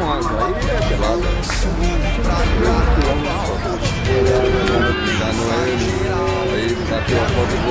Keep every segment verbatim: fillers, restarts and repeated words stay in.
mais. Aí é pelada. Já não é ele. Aí bateu a foto do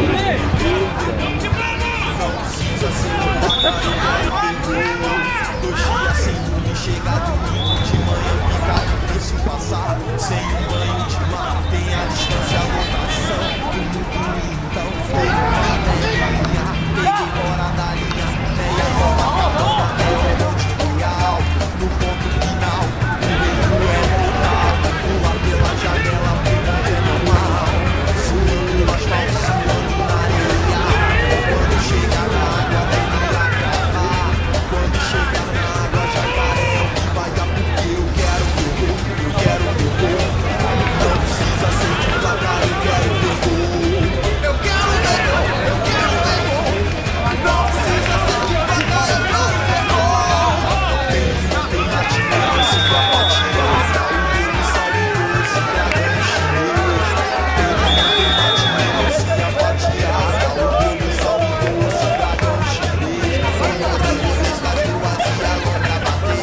chegado de manhã fica difícil passar sem um banho de mar, tem a distância, a lotação então foi uma meia, peguei fora da linha, meia Copacabana, é o monte real, no ponto final, o erro é mortal, pular pela janela, pular no mar, suando no asfalto, suando na areia, quando chega na água, vem me acabar, quando chega na água, já parei. Vai dar porque eu quero ver gol, eu quero ver gol. Não precisa ser de placar, eu quero ver gol. Eu quero ver gol, eu quero ver gol. Não precisa ser de placar, eu quero ver gol. Tem uma alternativa, esse copo tirada. O gol sai o gol, esse dragão chinês. Tem uma alternativa, esse copo tirada. O gol sai o gol, esse dragão chinês. Tem uma alternativa, as duas e agora bater.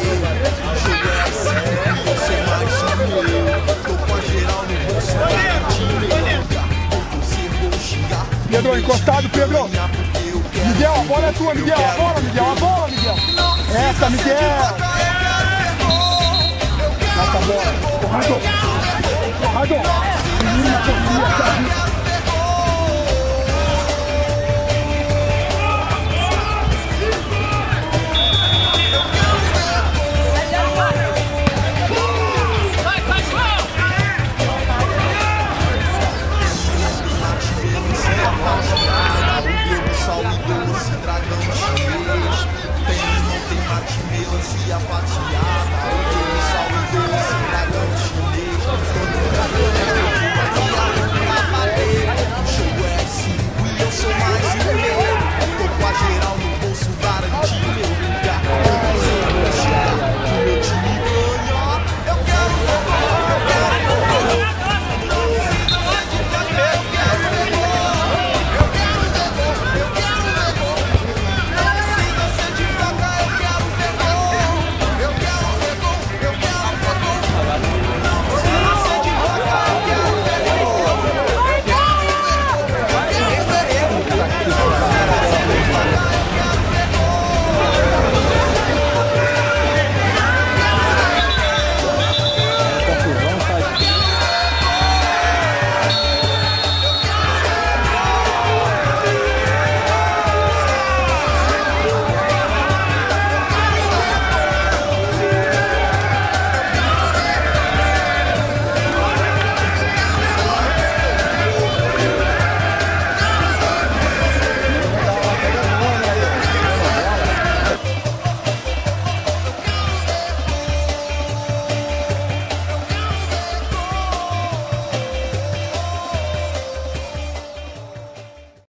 Você mais um eu, tô com a geral no bolso, Pedro, encostado, Pedro. Miguel, a bola é tua, Miguel. A bola, Miguel, a bola, Miguel. Essa, Miguel. Essa bola. Corrado. Corrado. Menina, corrida,